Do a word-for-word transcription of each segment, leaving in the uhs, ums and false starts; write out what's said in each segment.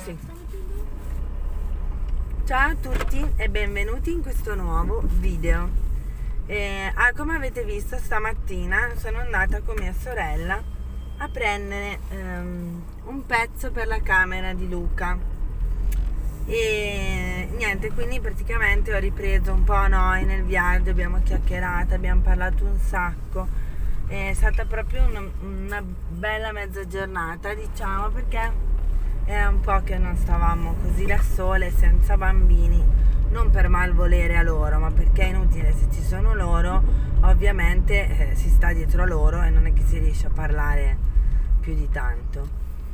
Sì. Ciao a tutti e benvenuti in questo nuovo video. Eh, ah, come avete visto, stamattina sono andata con mia sorella a prendere um, un pezzo per la camera di Luca e niente, quindi praticamente ho ripreso un po' noi nel viaggio, abbiamo chiacchierato, abbiamo parlato un sacco. È stata proprio una, una bella mezza giornata, diciamo, perché era un po' che non stavamo così da sole, senza bambini, non per malvolere a loro, ma perché è inutile, se ci sono loro ovviamente eh, si sta dietro a loro e non è che si riesce a parlare più di tanto.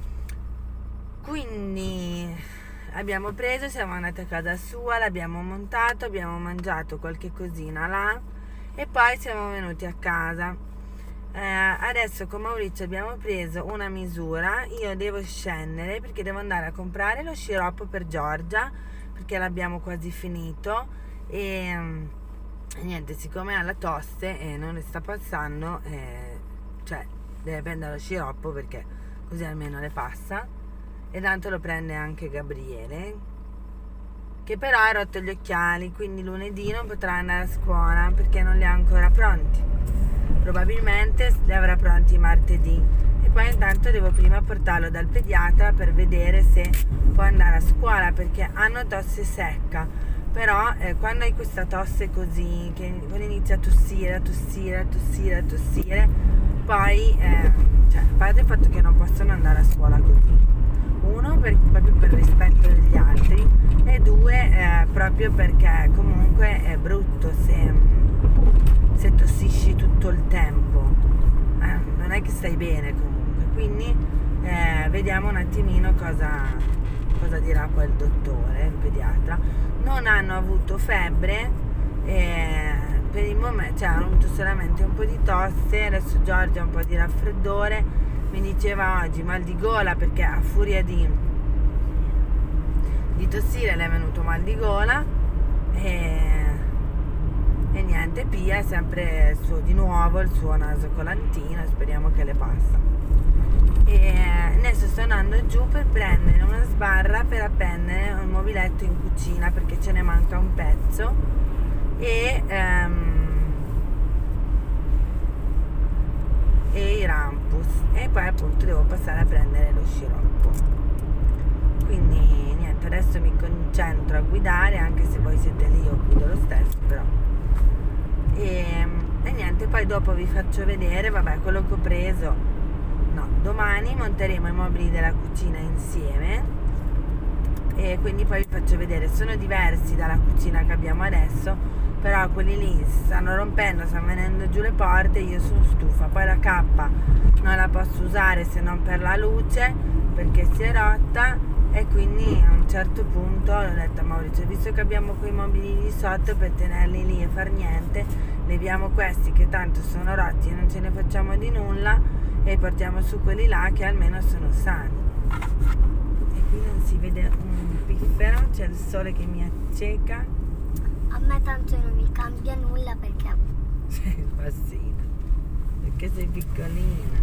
Quindi abbiamo preso, siamo andati a casa sua, l'abbiamo montato, abbiamo mangiato qualche cosina là e poi siamo venuti a casa. Eh, adesso con Maurizio abbiamo preso una misura. Io devo scendere perché devo andare a comprare lo sciroppo per Giorgia, perché l'abbiamo quasi finito e, e niente, siccome ha la tosse e non le sta passando, eh, cioè deve prendere lo sciroppo perché così almeno le passa, e tanto lo prende anche Gabriele, che però ha rotto gli occhiali, quindi lunedì non potrà andare a scuola perché non li ha ancora pronti. Probabilmente li avrà pronti martedì e poi intanto devo prima portarlo dal pediatra per vedere se può andare a scuola, perché hanno tosse secca, però eh, quando hai questa tosse così, che quando inizia a tossire, a tossire, a tossire, a tossire, poi eh, cioè, a parte il fatto che non possono andare a scuola così, uno per, proprio per rispetto degli altri, e due eh, proprio perché comunque è brutto se se tossisci tutto il tempo, eh, non è che stai bene comunque. Quindi eh, vediamo un attimino cosa, cosa dirà poi il dottore, il pediatra. Non hanno avuto febbre, eh, per il momento, cioè hanno avuto solamente un po' di tosse. Adesso Giorgia ha un po' di raffreddore, mi diceva oggi mal di gola perché a furia di, di tossire le è venuto mal di gola e E niente, Pia è sempre il suo, di nuovo il suo naso colantino, speriamo che le passa. E adesso sto andando giù per prendere una sbarra per appendere un mobiletto in cucina perché ce ne manca un pezzo e, um, e i rampus, e poi appunto devo passare a prendere lo sciroppo. Quindi niente, adesso mi concentro a guidare, anche se voi siete lì io guido lo stesso, però E, e niente, poi dopo vi faccio vedere, vabbè, quello che ho preso. No, domani monteremo i mobili della cucina insieme e quindi poi vi faccio vedere. Sono diversi dalla cucina che abbiamo adesso, però quelli lì stanno rompendo, stanno venendo giù le porte, io sono stufa. Poi la cappa non la posso usare se non per la luce perché si è rotta, e quindi a un certo punto ho detto a Maurizio, visto che abbiamo quei mobili lì sotto per tenerli lì e far niente, leviamo questi che tanto sono rotti e non ce ne facciamo di nulla e portiamo su quelli là che almeno sono sani. E qui non si vede un piffero, c'è il sole che mi acceca. A me tanto non mi cambia nulla perché Sei bassina, perché sei piccolina.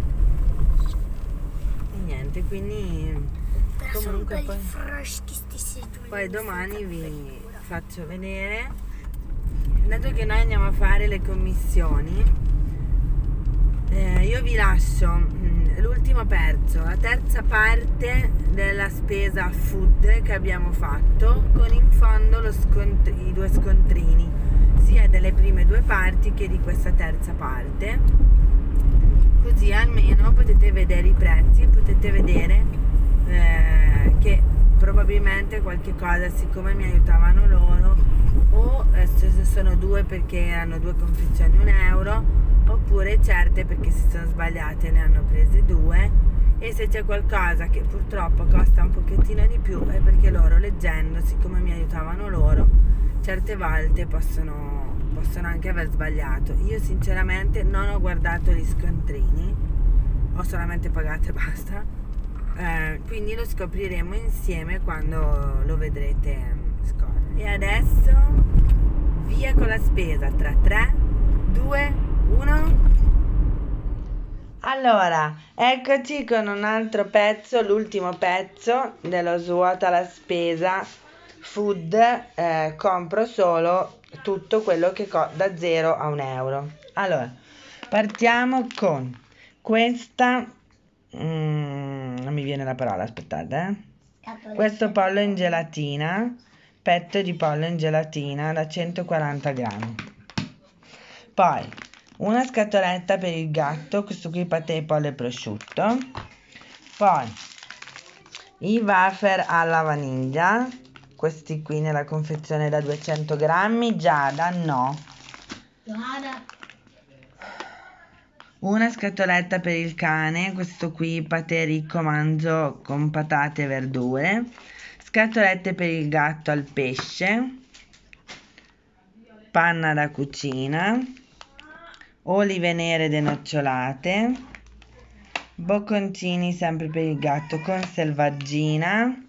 E niente, quindi comunque poi, poi domani vi faccio vedere. Dato che noi andiamo a fare le commissioni, eh, io vi lascio mh, l'ultimo pezzo, la terza parte della spesa food che abbiamo fatto, con in fondo lo scontri, i due scontrini sia delle prime due parti che di questa terza parte, così almeno potete vedere i prezzi, potete vedere Eh, che probabilmente qualche cosa, siccome mi aiutavano loro, o eh, se sono due perché erano due confezioni un euro, oppure certe perché si sono sbagliate ne hanno prese due, e se c'è qualcosa che purtroppo costa un pochettino di più è perché loro, leggendo, siccome mi aiutavano loro, certe volte possono, possono anche aver sbagliato. Io sinceramente non ho guardato gli scontrini, ho solamente pagato e basta. Eh, quindi lo scopriremo insieme quando lo vedrete scorrere. E adesso via con la spesa tra tre, due, uno. Allora, eccoci con un altro pezzo, l'ultimo pezzo dello svuota la spesa food. Eh, compro solo tutto quello che co- da zero a un euro. Allora, partiamo con questa. mm, non mi viene la parola, aspettate. Eh. Questo pollo in gelatina, petto di pollo in gelatina da centoquaranta grammi. Poi una scatoletta per il gatto, questo qui patè pollo e prosciutto. Poi i wafer alla vaniglia, questi qui nella confezione da duecento grammi. Giada, no. Giada. Una scatoletta per il cane, questo qui patè ricco manzo con patate e verdure. Scatolette per il gatto al pesce. Panna da cucina. Olive nere denocciolate, bocconcini sempre per il gatto con selvaggina,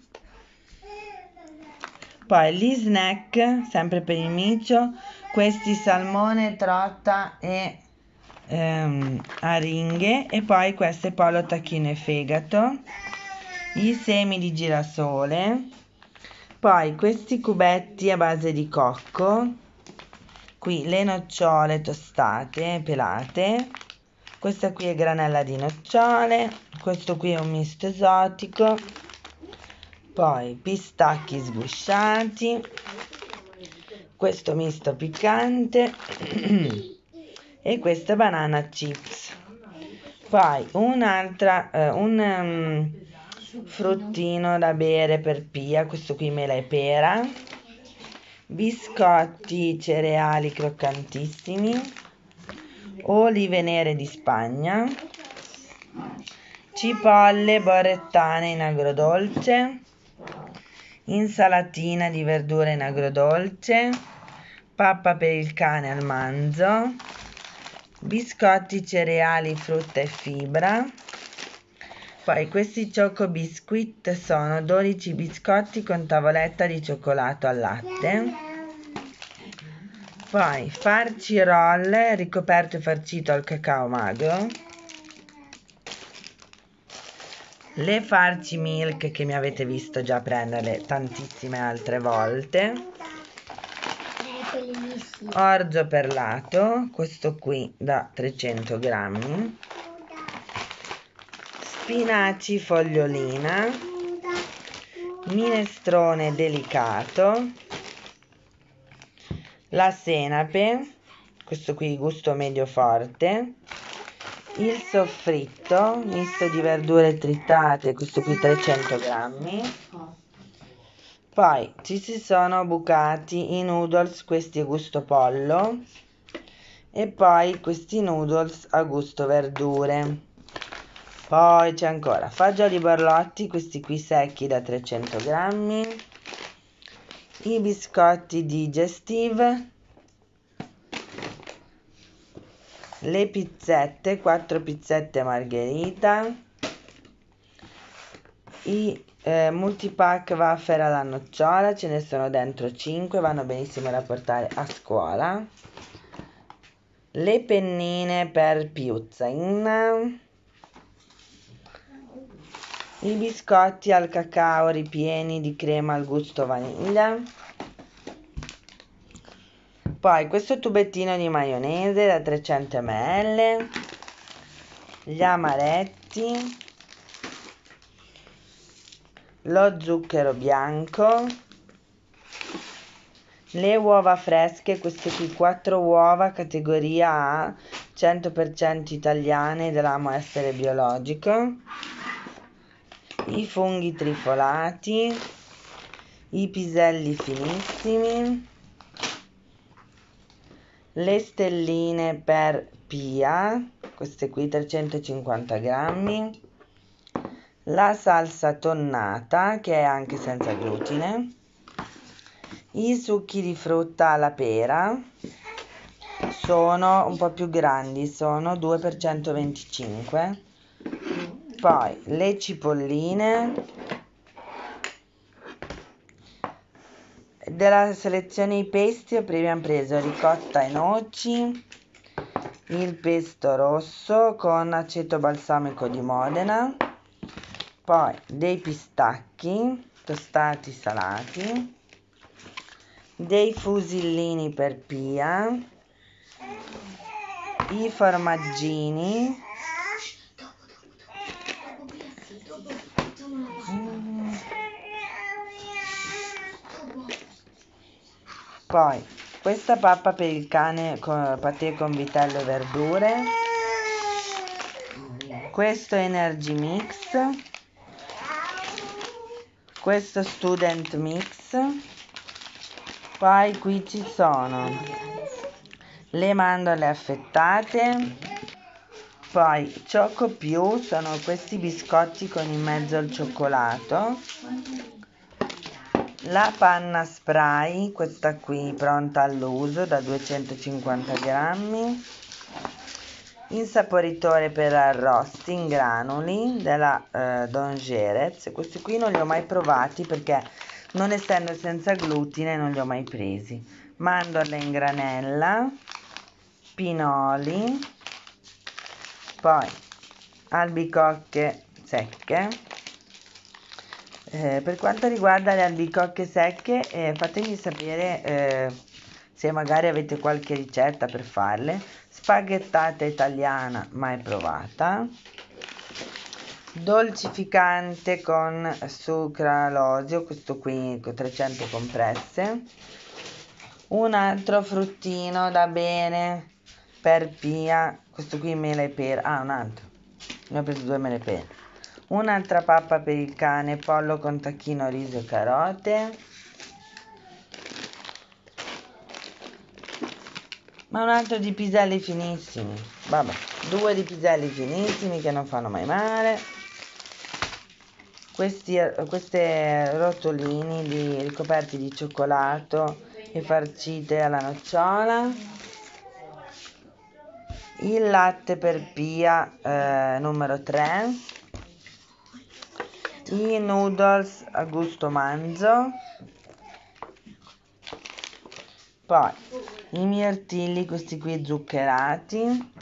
poi gli snack sempre per il micio, questi salmone, trotta e ehm, aringhe, e poi queste pollo, tacchino e fegato, i semi di girasole, poi questi cubetti a base di cocco. Qui le nocciole tostate, pelate. Questa qui è granella di nocciole. Questo qui è un misto esotico. Poi pistacchi sgusciati. Questo misto piccante. E questa banana chips. Poi un'altra, eh, un um, fruttino da bere per Pia. Questo qui mela e pera. Biscotti cereali croccantissimi, olive nere di Spagna, cipolle borrettane in agrodolce, insalatina di verdure in agrodolce, pappa per il cane al manzo, biscotti cereali frutta e fibra. Poi questi Choco Biscuit sono dodici biscotti con tavoletta di cioccolato al latte. Poi farci roll ricoperto e farcito al cacao magro. Le farci milk che mi avete visto già prendere tantissime altre volte. Orzo perlato, questo qui da trecento grammi. Spinaci fogliolina, minestrone delicato, la senape, questo qui gusto medio forte, il soffritto misto di verdure tritate, questo qui trecento grammi. Poi ci si sono bucati i noodles, questi a gusto pollo, e poi questi noodles a gusto verdure. Poi c'è ancora fagioli borlotti, questi qui secchi da trecento grammi, i biscotti digestive, le pizzette, quattro pizzette margherita, i eh, multipack wafer alla nocciola, ce ne sono dentro cinque, vanno benissimo da portare a scuola, le pennine per Piuzzain, i biscotti al cacao ripieni di crema al gusto vaniglia, poi questo tubettino di maionese da trecento millilitri, gli amaretti, lo zucchero bianco, le uova fresche, queste qui quattro uova categoria A, cento per cento italiane dell'Amo Essere Biologico, i funghi trifolati, i piselli finissimi, le stelline per Pia, queste qui trecentocinquanta grammi, la salsa tonnata che è anche senza glutine, i succhi di frutta alla pera, sono un po' più grandi, sono due per centoventicinque. Poi le cipolline della selezione i pesti, abbiamo preso ricotta e noci, il pesto rosso con aceto balsamico di Modena, poi dei pistacchi tostati salati, dei fusillini per Pia, i formaggini, mm. Poi questa pappa per il cane con patè con vitello e verdure, questo Energy Mix, questo Student Mix, poi qui ci sono le mandorle affettate, poi Choco Più, sono questi biscotti con in mezzo il cioccolato, la panna spray, questa qui pronta all'uso da duecentocinquanta grammi, insaporitore per arrosti in granuli della eh, Don Jerez. Questi qui non li ho mai provati perché non essendo senza glutine non li ho mai presi. Mandorle in granella, pinoli, poi albicocche secche. Eh, per quanto riguarda le albicocche secche, eh, fatemi sapere eh, se magari avete qualche ricetta per farle. Spaghettata italiana mai provata, dolcificante con sucralosio, questo qui con trecento compresse, un altro fruttino da bene per Pia, questo qui mele e pera, ah un altro, ne ho preso due mele e pera, un'altra pappa per il cane, pollo con tacchino, riso e carote, ma un altro di piselli finissimi, vabbè, due di piselli finissimi che non fanno mai male, questi queste rotolini di, ricoperti di cioccolato e farcite alla nocciola, il latte per Pia eh, numero tre, i noodles a gusto manzo, poi i mirtilli, questi qui zuccherati,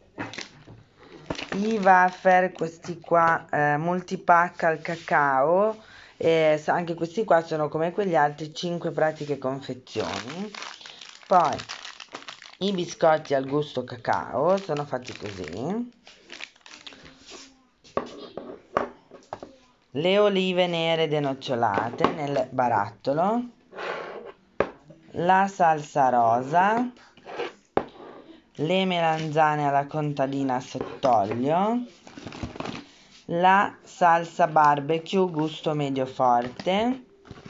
i wafer, questi qua eh, multipack al cacao, eh, anche questi qua sono come quegli altri cinque pratiche confezioni, poi i biscotti al gusto cacao sono fatti così, le olive nere denocciolate nel barattolo, la salsa rosa, le melanzane alla contadina a sott'olio, la salsa barbecue gusto medio forte,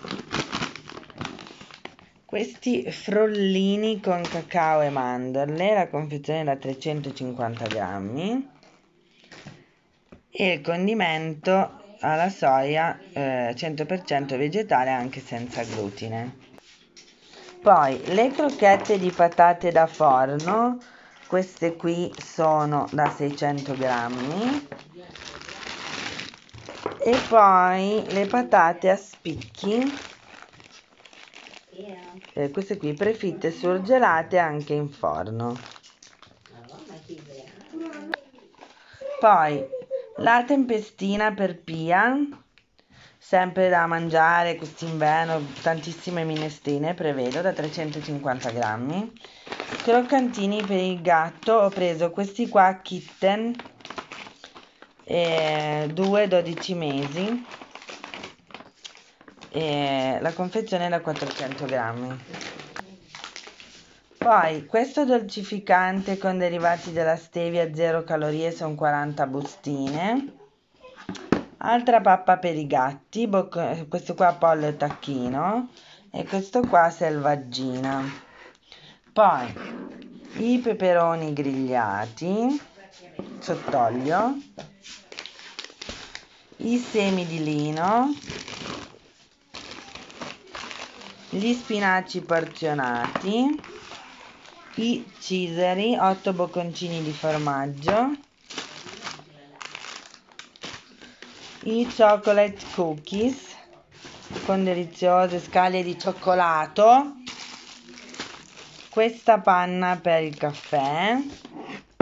questi frollini con cacao e mandorle, la confezione da trecentocinquanta grammi, e il condimento alla soia eh, cento per cento vegetale anche senza glutine. Poi le crocchette di patate da forno, queste qui sono da seicento grammi, e poi le patate a spicchi, eh, queste qui prefitte surgelate anche in forno. Poi la tempestina per Pia, sempre da mangiare quest'inverno, tantissime minestrine prevedo da trecentocinquanta grammi, croccantini per il gatto, ho preso questi qua Kitten, eh, due dodici mesi, e la confezione è da quattrocento grammi. Poi questo dolcificante con derivati della stevia zero calorie, sono quaranta bustine, altra pappa per i gatti, questo qua pollo e tacchino, e questo qua selvaggina. Poi i peperoni grigliati sott'olio, i semi di lino, gli spinaci porzionati, i cesari, otto bocconcini di formaggio, i chocolate cookies con deliziose scaglie di cioccolato, questa panna per il caffè,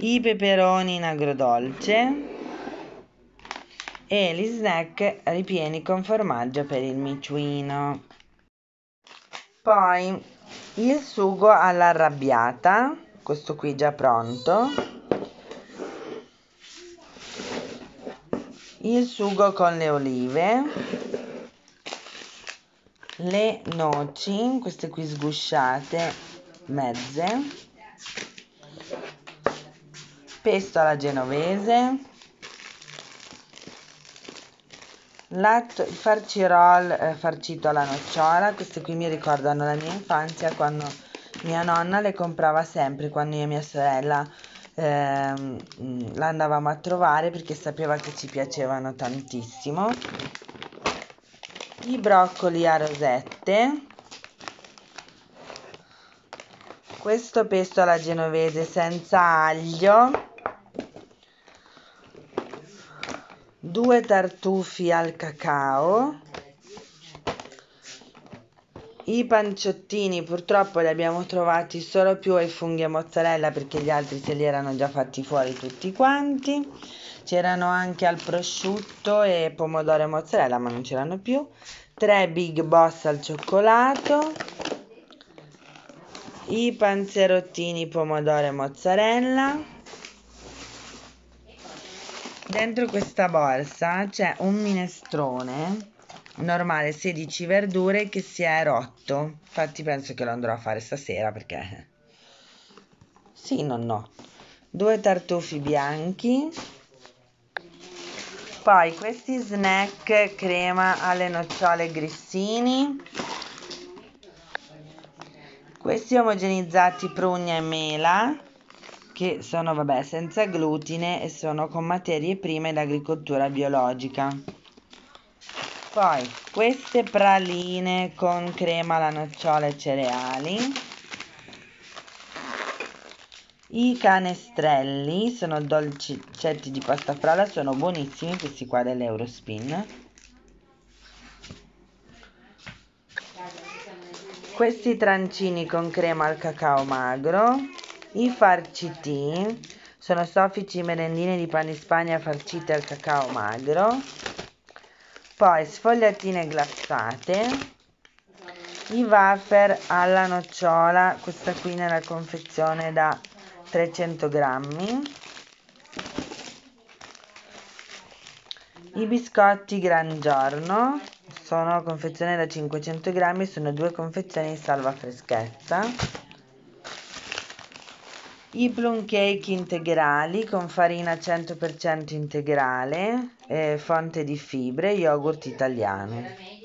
i peperoni in agrodolce e gli snack ripieni con formaggio per il miciuino. Poi il sugo all'arrabbiata, questo qui già pronto, il sugo con le olive, le noci, queste qui sgusciate, mezze, pesto alla genovese, Latto, il farcirol eh, farcito alla nocciola. Queste qui mi ricordano la mia infanzia, quando mia nonna le comprava sempre quando io e mia sorella ehm, la andavamo a trovare, perché sapeva che ci piacevano tantissimo. I broccoli a rosette, questo pesto alla genovese senza aglio, due tartufi al cacao, i panciottini purtroppo li abbiamo trovati solo più ai funghi e mozzarella, perché gli altri se li erano già fatti fuori tutti quanti. C'erano anche al prosciutto e pomodoro e mozzarella, ma non c'erano più. Tre Big Boss al cioccolato, i panzerottini pomodoro e mozzarella. Dentro questa borsa c'è un minestrone normale, sedici verdure, che si è rotto. Infatti penso che lo andrò a fare stasera, perché sì, non no. Due tartufi bianchi. Poi questi snack crema alle nocciole grissini. Questi omogenizzati prugna e mela, che sono, vabbè, senza glutine e sono con materie prime d'agricoltura biologica. Poi queste praline con crema alla nocciola e cereali. I canestrelli sono dolcetti di pasta frolla, sono buonissimi questi qua dell'Eurospin. Questi trancini con crema al cacao magro. I farciti sono soffici merendine di pane di Spagna farcite al cacao magro. Poi sfogliatine glassate, i wafer alla nocciola, questa qui nella confezione da trecento grammi, i biscotti Gran Giorno, sono confezione da cinquecento grammi, sono due confezioni in salva freschezza. I plum cake integrali con farina cento per cento integrale, eh, fonte di fibre, yogurt italiano.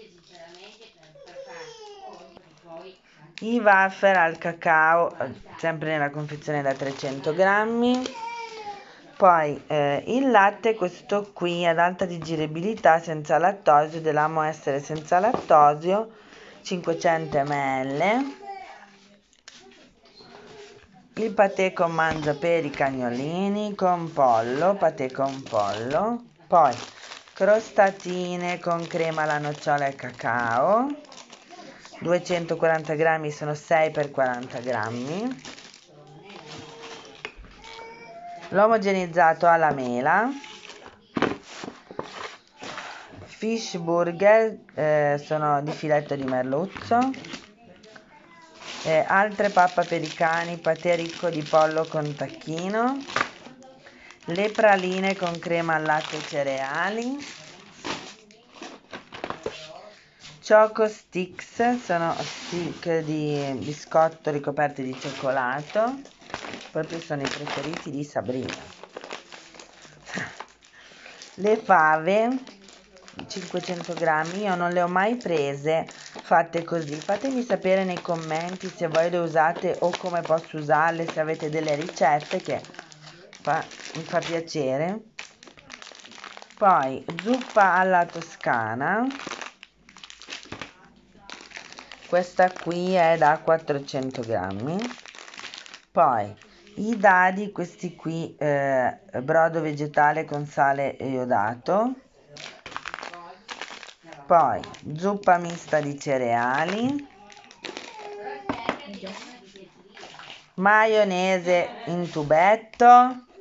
I wafer al cacao, sempre nella confezione da trecento grammi. Poi eh, il latte, questo qui ad alta digeribilità senza lattosio, dell'Amo Essere senza lattosio, cinquecento millilitri. Il patè con mangia per i cagnolini con pollo, patè con pollo. Poi crostatine con crema alla nocciola e cacao, duecentoquaranta grammi, sono sei per quaranta grammi. L'omogenizzato alla mela. Fish burger, eh, sono di filetto di merluzzo. Eh, altre pappa per i cani, patè ricco di pollo con tacchino. Le praline con crema al latte e cereali. Choco Sticks, sono stick di biscotto ricoperti di cioccolato, proprio sono i preferiti di Sabrina. Le fave, cinquecento grammi, io non le ho mai prese fatte così. Fatemi sapere nei commenti se voi le usate o come posso usarle, se avete delle ricette, che fa, mi fa piacere. Poi zuppa alla toscana, questa qui è da quattrocento grammi. Poi i dadi, questi qui, eh, brodo vegetale con sale iodato. Poi zuppa mista di cereali, maionese in tubetto,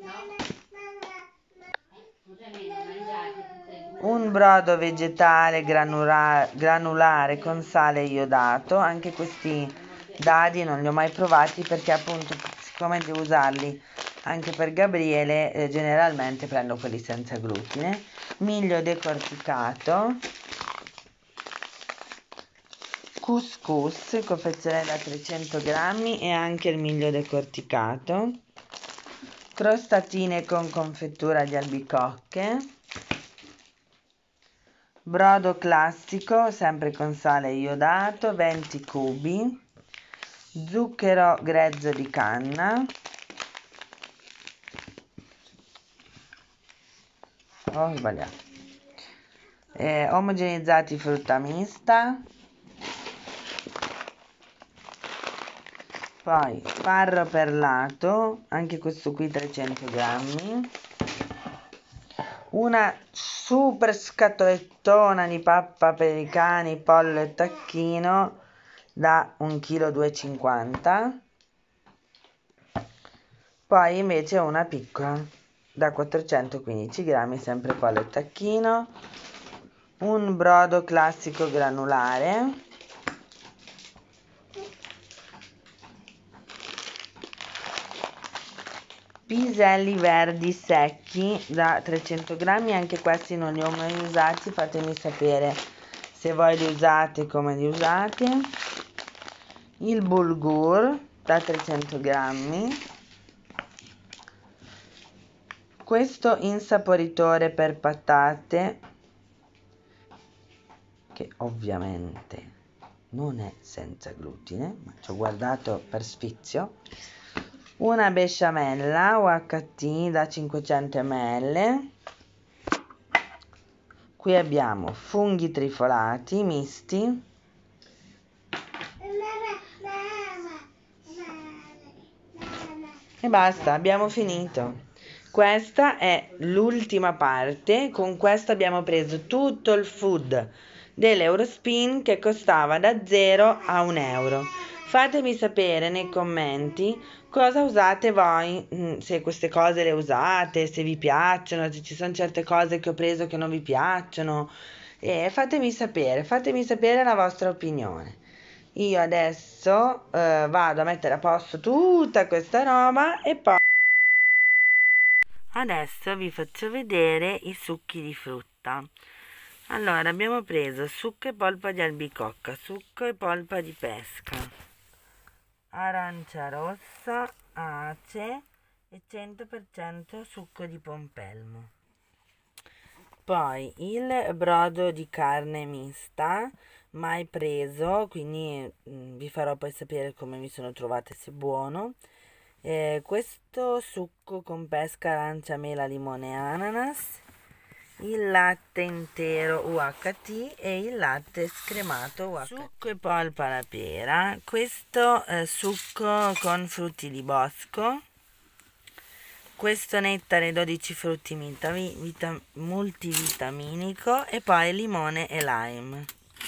un brodo vegetale granula- granulare con sale iodato. Anche questi dadi non li ho mai provati perché appunto siccome devo usarli anche per Gabriele, eh, generalmente prendo quelli senza glutine. Miglio decorticato, couscous, confezione da trecento grammi e anche il miglio decorticato, crostatine con confettura di albicocche, brodo classico sempre con sale iodato, venti cubi, zucchero grezzo di canna, ho sbagliato, eh, omogenizzati frutta mista, poi farro perlato, anche questo qui trecento grammi, una super scatolettona di pappa per i cani, pollo e tacchino da un chilo duecentocinquanta, poi invece una piccola da quattrocentoquindici grammi, sempre pollo e tacchino, un brodo classico granulare, piselli verdi secchi da trecento grammi, anche questi non li ho mai usati, fatemi sapere se voi li usate, come li usate, il bulgur da trecento grammi, questo insaporitore per patate che ovviamente non è senza glutine, ma ci ho guardato per sfizio, una besciamella U H T da cinquecento millilitri, qui abbiamo funghi trifolati misti, e basta, abbiamo finito. Questa è l'ultima parte. Con questo abbiamo preso tutto il food dell'Eurospin che costava da zero a un euro. Fatemi sapere nei commenti cosa usate voi, se queste cose le usate, se vi piacciono, se ci sono certe cose che ho preso che non vi piacciono, e fatemi sapere, fatemi sapere la vostra opinione. Io adesso eh, vado a mettere a posto tutta questa roba e poi adesso vi faccio vedere i succhi di frutta. Allora, abbiamo preso succo e polpa di albicocca, succo e polpa di pesca, arancia rossa, ace e cento per cento succo di pompelmo. Poi il brodo di carne mista, mai preso, quindi mh, vi farò poi sapere come mi sono trovate, se buono. Eh, questo succo con pesca, arancia, mela, limone e ananas, il latte intero U H T e il latte scremato U H T. Succo e polpa alla pera, questo eh, succo con frutti di bosco, questo nettare dodici frutti vita, multivitaminico e poi limone e lime.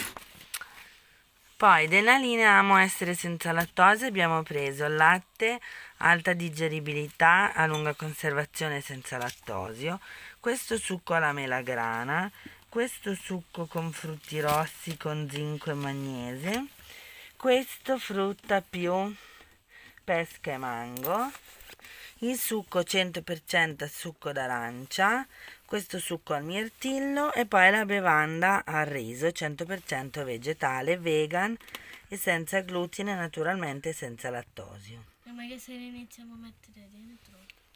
Poi della linea Amo essere senza lattosio abbiamo preso il latte alta digeribilità a lunga conservazione senza lattosio, questo succo alla melagrana, questo succo con frutti rossi con zinco e magnese, questo frutta più pesca e mango, il succo cento per cento succo d'arancia, questo succo al mirtillo e poi la bevanda al riso cento per cento vegetale, vegan e senza glutine, naturalmente senza lattosio. Prima che se ne iniziamo a mettere dentro.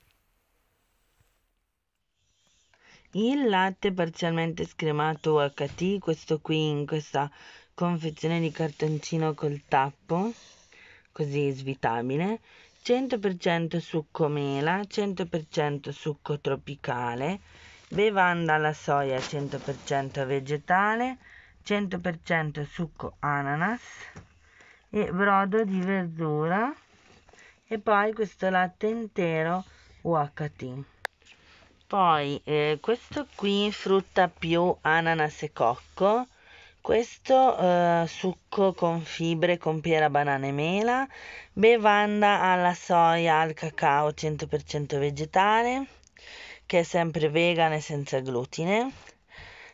Il latte parzialmente scremato U H T, questo qui in questa confezione di cartoncino col tappo, così svitabile, cento per cento succo mela, cento per cento succo tropicale, bevanda alla soia cento per cento vegetale, cento per cento succo ananas e brodo di verdura e poi questo latte intero U H T. Poi eh, questo qui frutta più ananas e cocco, questo eh, succo con fibre con pera, banana e mela, bevanda alla soia, al cacao cento per cento vegetale, che è sempre vegan e senza glutine,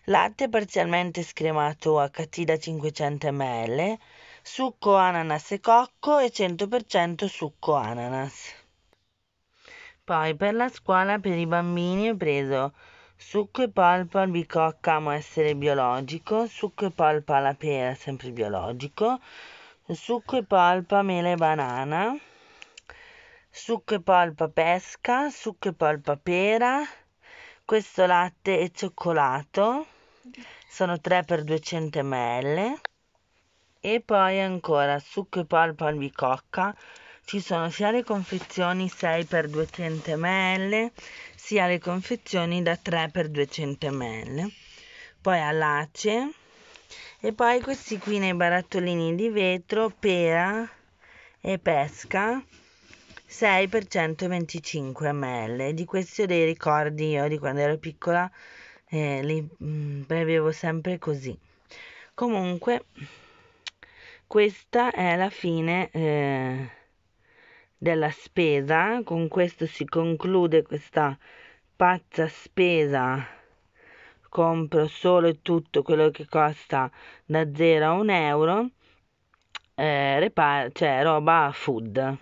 latte parzialmente scremato U H T da cinquecento millilitri, succo ananas e cocco e cento per cento succo ananas. Poi per la scuola per i bambini ho preso succo e polpa albicocca, amo essere biologico, succo e polpa alla pera, sempre biologico, succo e polpa mela e banana, succo e polpa pesca, succo e polpa pera, questo latte e cioccolato, sono tre per duecento millilitri, e poi ancora succo e polpa albicocca. Ci sono sia le confezioni sei per duecento millilitri, sia le confezioni da tre per duecento millilitri. Poi allace, e poi questi qui nei barattolini di vetro, pera e pesca, sei per centoventicinque millilitri. Di questi ho dei ricordi io di quando ero piccola, eh, li mm, bevevo sempre così. Comunque, questa è la fine eh, della spesa. Con questo si conclude questa pazza spesa. Compro solo e tutto quello che costa da zero a un euro, eh, repar- cioè roba food.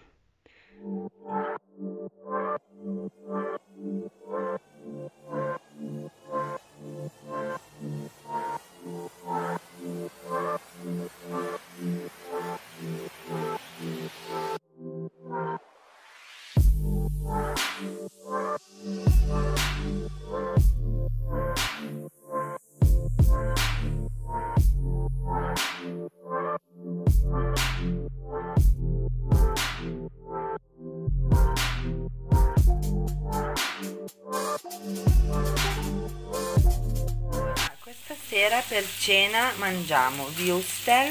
Questa sera per cena mangiamo wurstel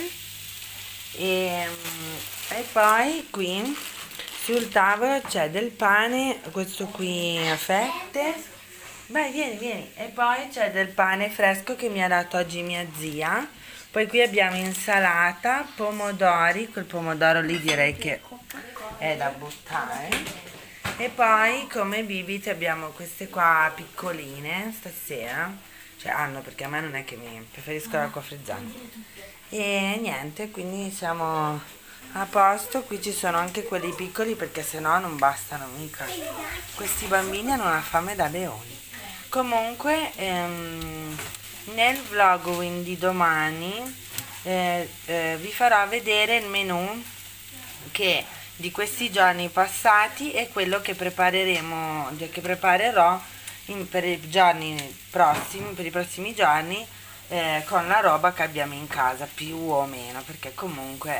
e, e poi qui sul tavolo c'è del pane, questo qui a fette. Vai, vieni, vieni. E poi c'è del pane fresco che mi ha dato oggi mia zia. Poi qui abbiamo insalata, pomodori, quel pomodoro lì direi che è da buttare. E poi come bibite abbiamo queste qua piccoline stasera, cioè hanno, perché a me non è che mi preferisco l'acqua frizzante. E niente, quindi siamo a posto. Qui ci sono anche quelli piccoli perché sennò non bastano mica. Questi bambini hanno una fame da leoni. Comunque ehm, nel vlog di domani eh, eh, vi farò vedere il menù che di questi giorni passati e quello che prepareremo, che preparerò in, per i giorni prossimi, per i prossimi giorni, eh, con la roba che abbiamo in casa, più o meno, perché comunque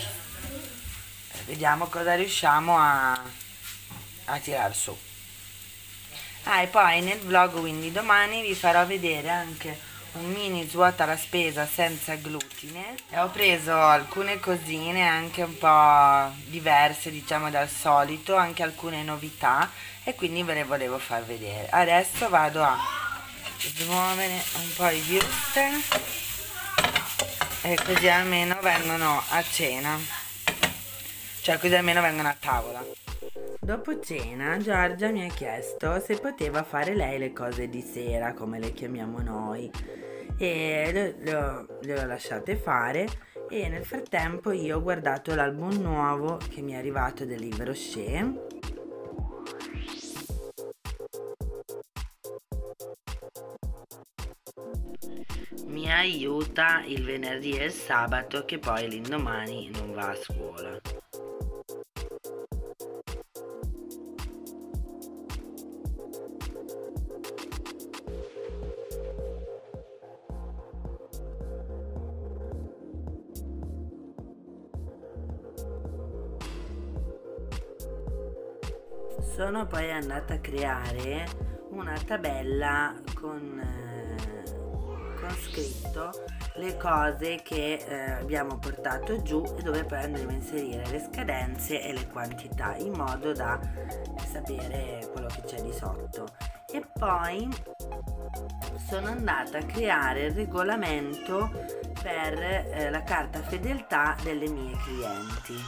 eh, vediamo cosa riusciamo a, a tirar su. Ah, e poi nel vlog quindi domani vi farò vedere anche un mini svuota la spesa senza glutine, e ho preso alcune cosine anche un po' diverse diciamo dal solito, anche alcune novità, e quindi ve le volevo far vedere. Adesso vado a smuovere un po' i wurstel e così almeno vengono a cena, cioè così almeno vengono a tavola. Dopo cena Giorgia mi ha chiesto se poteva fare lei le cose di sera, come le chiamiamo noi, e le, le, ho, le ho lasciate fare, e nel frattempo io ho guardato l'album nuovo che mi è arrivato dell'Yves Rocher. Mi aiuta il venerdì e il sabato, che poi l'indomani non va a scuola. Sono poi andata a creare una tabella con, eh, con scritto le cose che eh, abbiamo portato giù e dove poi andremo a inserire le scadenze e le quantità, in modo da sapere quello che c'è di sotto. E poi sono andata a creare il regolamento per eh, la carta fedeltà delle mie clienti.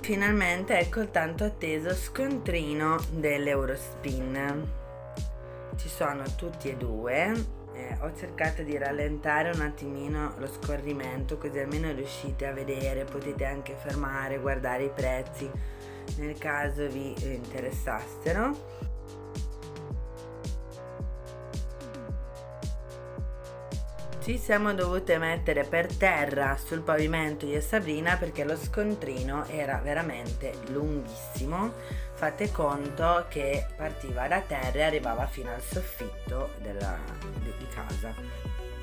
finalmente ecco il tanto atteso scontrino dell'Eurospin. Ci sono tutti e due. Eh, ho cercato di rallentare un attimino lo scorrimento, così almeno riuscite a vedere, potete anche fermare, guardare i prezzi nel caso vi interessassero. Ci siamo dovute mettere per terra sul pavimento io e Sabrina perché lo scontrino era veramente lunghissimo. Fate conto che partiva da terra e arrivava fino al soffitto della, di, di casa.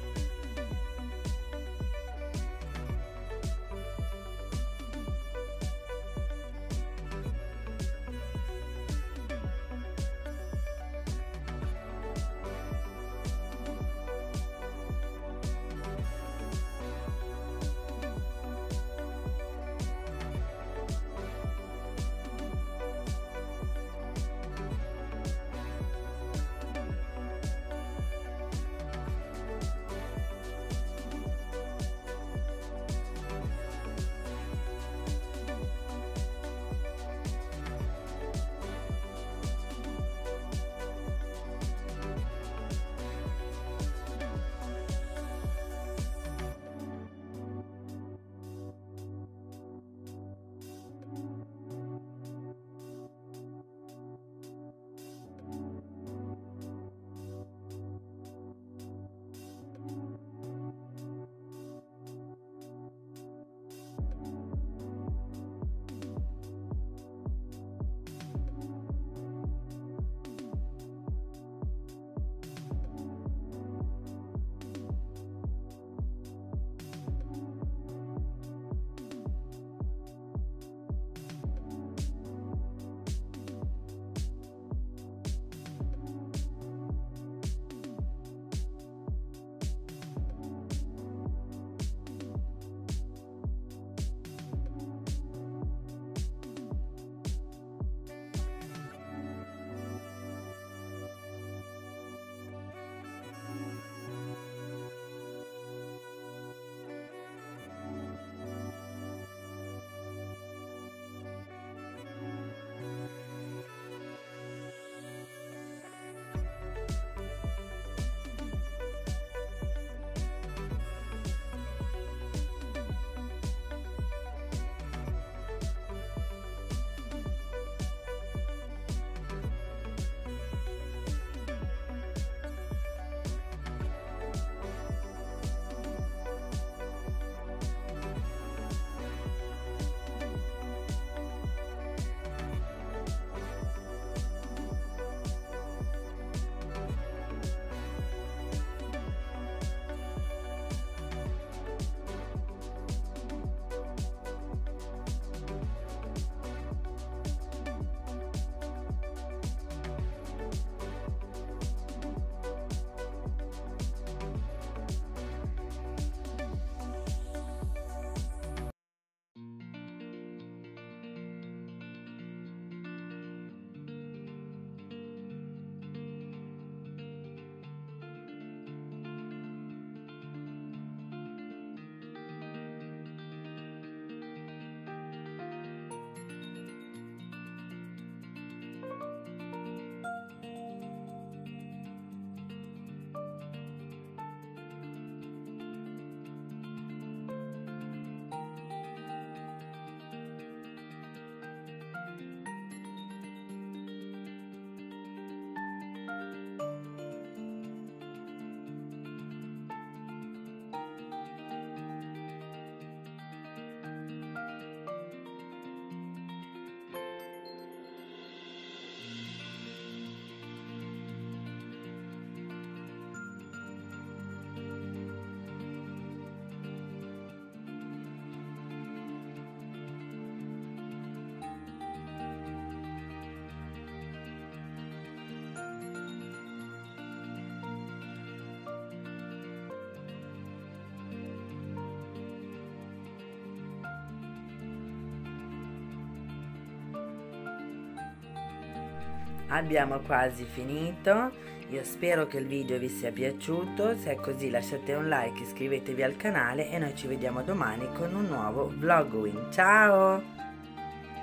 Abbiamo quasi finito, io spero che il video vi sia piaciuto, se è così lasciate un like, iscrivetevi al canale e noi ci vediamo domani con un nuovo vlogwing. Ciao!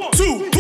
One, two,